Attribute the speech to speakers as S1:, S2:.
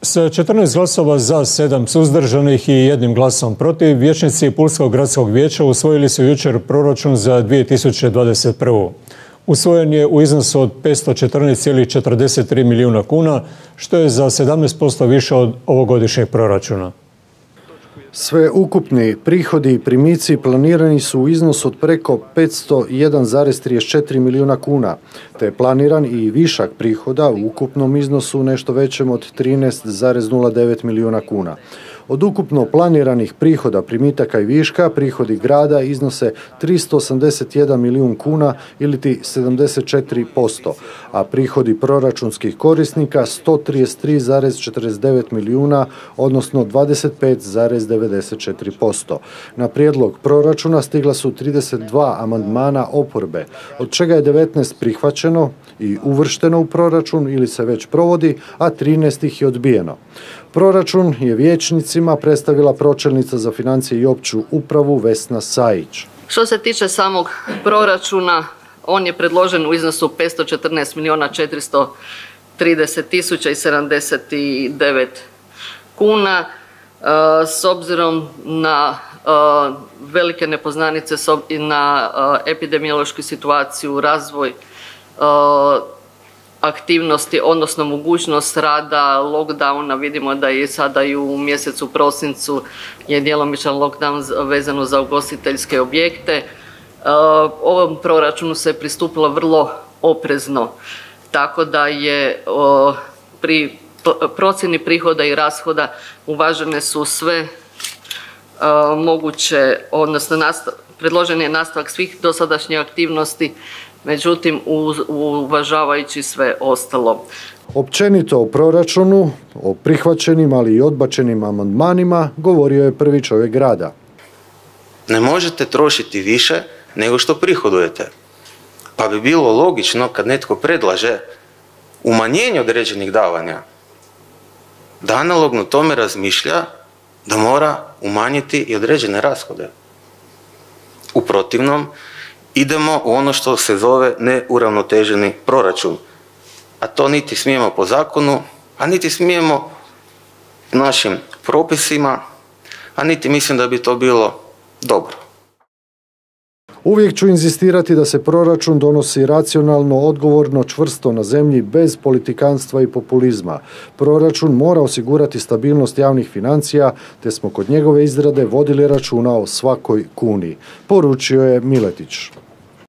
S1: Sa 14 glasova za, 7 suzdržanih i 1 glasom protiv, vijećnici Pulskog gradskog vijeća usvojili su jučer proračun za 2021. Usvojen je u iznosu od 514,43 milijuna kuna, što je za 17% više od ovogodišnjeg proračuna.
S2: Sve ukupni prihodi i primici planirani su u iznosu od preko 501,34 milijuna kuna, te je planiran i višak prihoda u ukupnom iznosu nešto većem od 13,09 milijuna kuna. Od ukupno planiranih prihoda, primitaka i viška, prihodi grada iznose 381 milijun kuna ili ti 74%, a prihodi proračunskih korisnika 133,49 milijuna, odnosno 25,94%. Na prijedlog proračuna stigla su 32 amandmana oporbe, od čega je 19 prihvaćeno i uvršteno u proračun ili se već provodi, a 13 ih je odbijeno. Proračun je vijećnicima predstavila pročelnica za financije i opću upravu Vesna Sajić.
S3: Što se tiče samog proračuna, on je predložen u iznosu 514 milijuna 430 tisuća i 79 kuna. S obzirom na velike nepoznanice, na epidemiološku situaciju, razvoj aktivnosti, odnosno mogućnost rada, lockdowna, vidimo da je sada i u mjesecu prosincu je djelomičan lockdown vezano za ugostiteljske objekte. Ovom proračunu se pristupilo vrlo oprezno, tako da je pri procjeni prihoda i rashoda uvažene su sve moguće, odnosno predložen je nastavak svih dosadašnjih aktivnosti, međutim uvažavajući sve ostalo.
S2: Općenito o proračunu, o prihvaćenim ali i odbačenim amandmanima govorio je prvi čovjek grada.
S4: Ne možete trošiti više nego što prihodujete. Pa bi bilo logično kad netko predlaže umanjenje određenih davanja, da analogno tome razmišlja da mora umanjiti i određene rashode. U protivnom, idemo u ono što se zove neuravnoteženi proračun. A to niti smijemo po zakonu, a niti smijemo našim propisima, a niti mislim da bi to bilo dobro.
S2: Uvijek ću inzistirati da se proračun donosi racionalno, odgovorno, čvrsto na zemlji, bez politikanstva i populizma. Proračun mora osigurati stabilnost javnih financija, te smo kod njegove izrade vodili računa o svakoj kuni, poručio je Miletić.